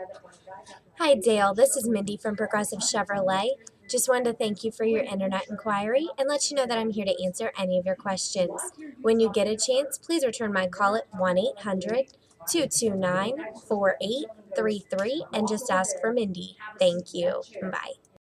Hi, Dale. This is Mindy from Progressive Chevrolet. Just wanted to thank you for your internet inquiry and let you know that I'm here to answer any of your questions. When you get a chance, please return my call at 1-800-229-4833 and just ask for Mindy. Thank you. Bye.